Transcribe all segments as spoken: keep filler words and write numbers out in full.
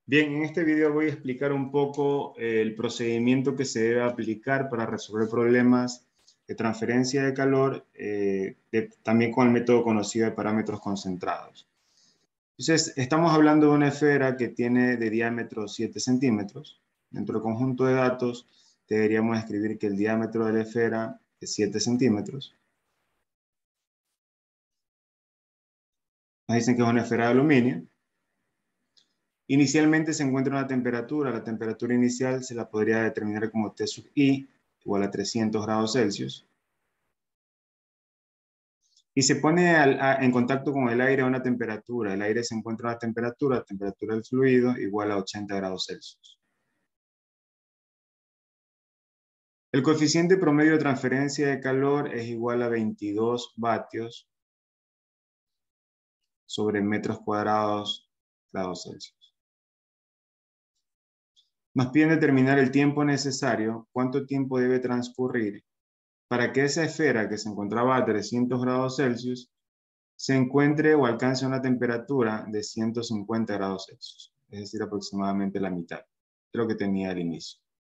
Bien, en este video voy a explicar un poco eh, el procedimiento que se debe aplicar para resolver problemas de transferencia de calor, eh, de, también con el método conocido de parámetros concentrados. Entonces, estamos hablando de una esfera que tiene de diámetro siete centímetros. Dentro del conjunto de datos, deberíamos escribir que el diámetro de la esfera es siete centímetros. Nos dicen que es una esfera de aluminio. Inicialmente se encuentra una temperatura, la temperatura inicial se la podría determinar como T sub I igual a trescientos grados Celsius. Y se pone al, a, en contacto con el aire a una temperatura. El aire se encuentra a una temperatura, la temperatura del fluido igual a ochenta grados Celsius. El coeficiente promedio de transferencia de calor es igual a veintidós vatios sobre metros cuadrados grados Celsius. Nos piden determinar el tiempo necesario, cuánto tiempo debe transcurrir para que esa esfera que se encontraba a trescientos grados Celsius se encuentre o alcance una temperatura de ciento cincuenta grados Celsius, es decir, aproximadamente la mitad de lo que tenía al inicio.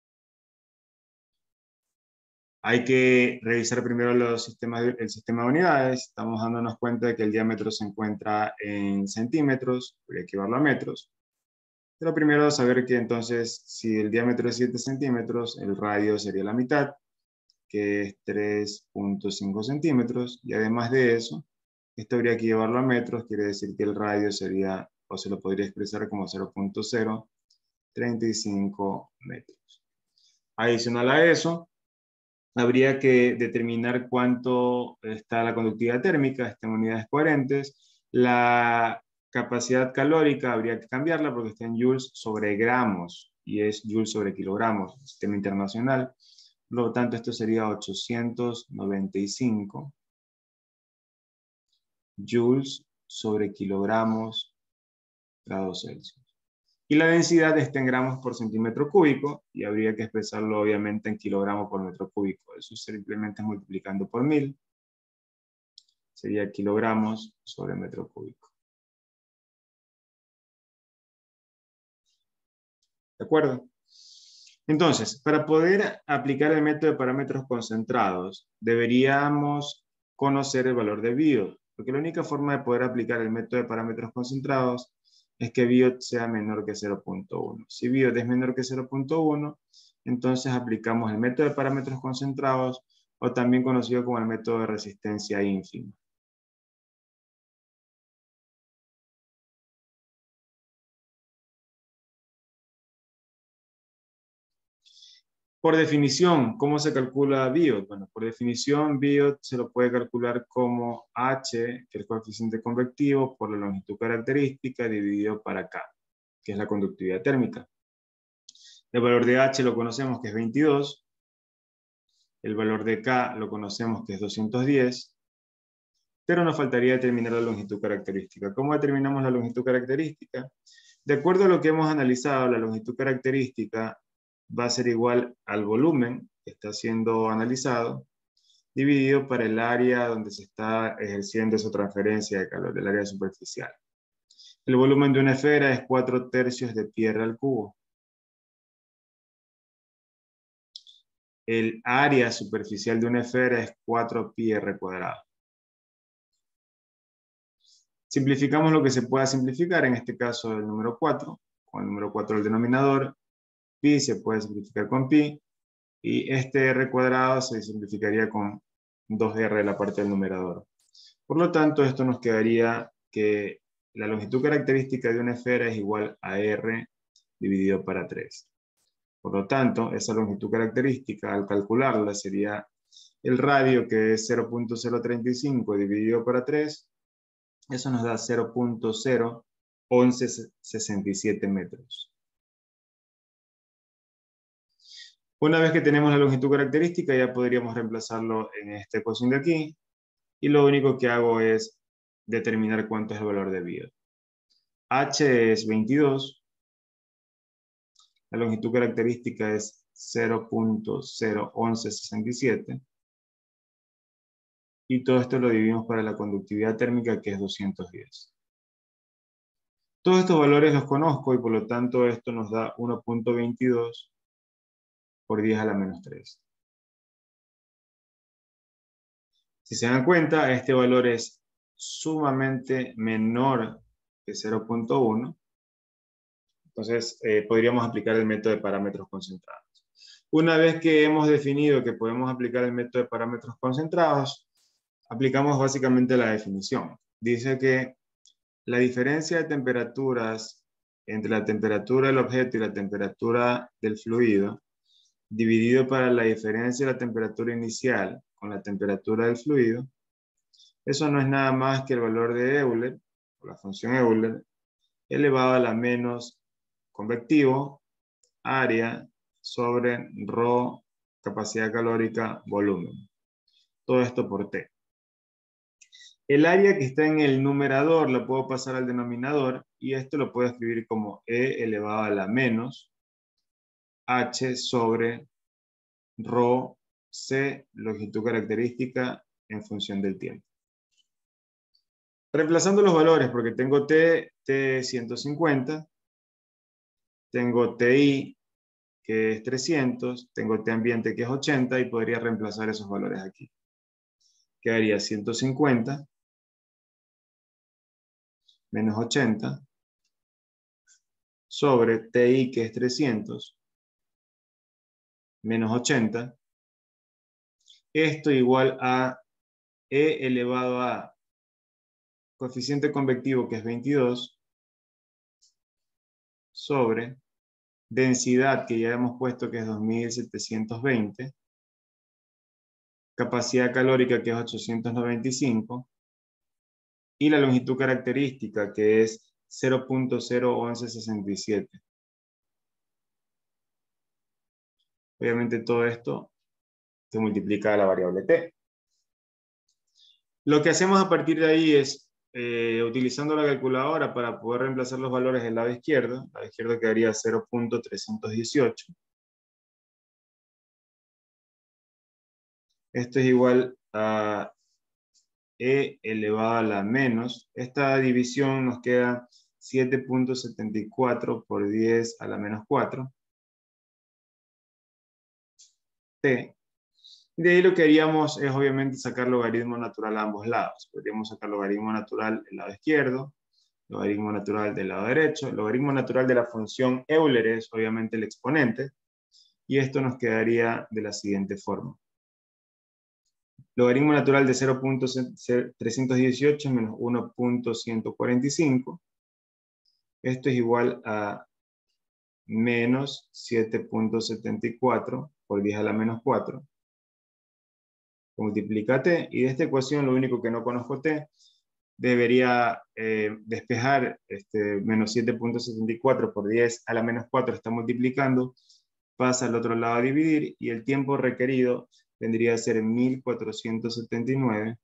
Hay que revisar primero los sistemas de, el sistema de unidades. Estamos dándonos cuenta de que el diámetro se encuentra en centímetros, habría que llevarlo a metros. Pero primero saber que entonces, si el diámetro es siete centímetros, el radio sería la mitad, que es tres punto cinco centímetros, y además de eso, esto habría que llevarlo a metros, quiere decir que el radio sería, o se lo podría expresar como cero punto cero treinta y cinco metros. Adicional a eso, habría que determinar cuánto está la conductividad térmica, está en unidades coherentes. La capacidad calórica habría que cambiarla porque está en joules sobre gramos y es joules sobre kilogramos, sistema internacional. Por lo tanto, esto sería ochocientos noventa y cinco joules sobre kilogramos grados Celsius. Y la densidad está en gramos por centímetro cúbico y habría que expresarlo obviamente en kilogramos por metro cúbico. Eso simplemente multiplicando por mil sería kilogramos sobre metro cúbico. ¿De acuerdo? Entonces, para poder aplicar el método de parámetros concentrados, deberíamos conocer el valor de Biot, porque la única forma de poder aplicar el método de parámetros concentrados es que Biot sea menor que cero punto uno. Si Biot es menor que cero punto uno, entonces aplicamos el método de parámetros concentrados, o también conocido como el método de resistencia ínfima. Por definición, ¿cómo se calcula Biot? Bueno, por definición, Biot se lo puede calcular como H, que es el coeficiente convectivo, por la longitud característica dividido para K, que es la conductividad térmica. El valor de H lo conocemos que es veintidós, el valor de K lo conocemos que es doscientos diez, pero nos faltaría determinar la longitud característica. ¿Cómo determinamos la longitud característica? De acuerdo a lo que hemos analizado, la longitud característica va a ser igual al volumen que está siendo analizado, dividido para el área donde se está ejerciendo esa transferencia de calor, el área superficial. El volumen de una esfera es cuatro tercios de pi r al cubo. El área superficial de una esfera es cuatro pi r cuadrado. Simplificamos lo que se pueda simplificar, en este caso el número cuatro, con el número cuatro del denominador, pi se puede simplificar con pi, y este r cuadrado se simplificaría con dos r de la parte del numerador. Por lo tanto, esto nos quedaría que la longitud característica de una esfera es igual a r dividido para tres. Por lo tanto, esa longitud característica, al calcularla, sería el radio, que es cero punto cero treinta y cinco dividido para tres. Eso nos da cero punto cero once sesenta y siete metros. Una vez que tenemos la longitud característica, ya podríamos reemplazarlo en esta ecuación de aquí. Y lo único que hago es determinar cuánto es el valor de Biot. H es veintidós. La longitud característica es cero punto cero once sesenta y siete. Y todo esto lo dividimos para la conductividad térmica, que es doscientos diez. Todos estos valores los conozco y por lo tanto esto nos da uno punto veintidós por diez a la menos tres. Si se dan cuenta, este valor es sumamente menor que cero punto uno. Entonces, eh, podríamos aplicar el método de parámetros concentrados. Una vez que hemos definido que podemos aplicar el método de parámetros concentrados, aplicamos básicamente la definición. Dice que la diferencia de temperaturas entre la temperatura del objeto y la temperatura del fluido, dividido para la diferencia de la temperatura inicial con la temperatura del fluido, eso no es nada más que el valor de Euler, o la función Euler, elevado a la menos convectivo, área, sobre Rho, capacidad calórica, volumen. Todo esto por T. El área que está en el numerador lo puedo pasar al denominador y esto lo puedo escribir como E elevado a la menos H sobre Rho C, longitud característica en función del tiempo. Reemplazando los valores, porque tengo T, T ciento cincuenta, tengo T I, que es trescientos, tengo T ambiente, que es ochenta, y podría reemplazar esos valores aquí. Quedaría ciento cincuenta menos ochenta sobre T I, que es trescientos, menos ochenta. Esto igual a E elevado a coeficiente convectivo, que es veintidós, sobre densidad, que ya hemos puesto que es dos mil setecientos veinte, capacidad calórica, que es ochocientos noventa y cinco, y la longitud característica, que es cero punto cero once sesenta y siete. Obviamente todo esto se multiplica a la variable t. Lo que hacemos a partir de ahí es, eh, utilizando la calculadora para poder reemplazar los valores del lado izquierdo, el lado izquierdo quedaría cero punto trescientos dieciocho. Esto es igual a E elevado a la menos. Esta división nos queda siete punto setenta y cuatro por diez a la menos cuatro. T. De ahí lo que haríamos es obviamente sacar logaritmo natural a ambos lados. Podríamos sacar logaritmo natural del lado izquierdo, logaritmo natural del lado derecho. Logaritmo natural de la función Euler es obviamente el exponente. Y esto nos quedaría de la siguiente forma. Logaritmo natural de cero punto trescientos dieciocho menos uno punto ciento cuarenta y cinco. Esto es igual a menos siete punto setenta y cuatro por diez a la menos cuatro. Multiplica t, y de esta ecuación lo único que no conozco t, debería eh, despejar este, menos siete punto setenta y cuatro por diez a la menos cuatro está multiplicando, pasa al otro lado a dividir, y el tiempo requerido vendría a ser mil cuatrocientos setenta y nueve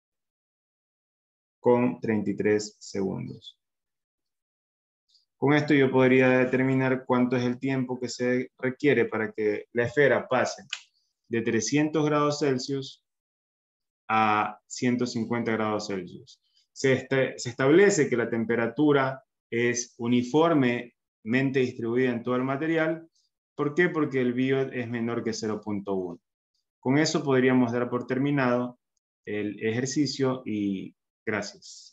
con treinta y tres segundos. Con esto yo podría determinar cuánto es el tiempo que se requiere para que la esfera pase de trescientos grados Celsius a ciento cincuenta grados Celsius. Se, este, se establece que la temperatura es uniformemente distribuida en todo el material. ¿Por qué? Porque el biot es menor que cero punto uno. Con eso podríamos dar por terminado el ejercicio y gracias.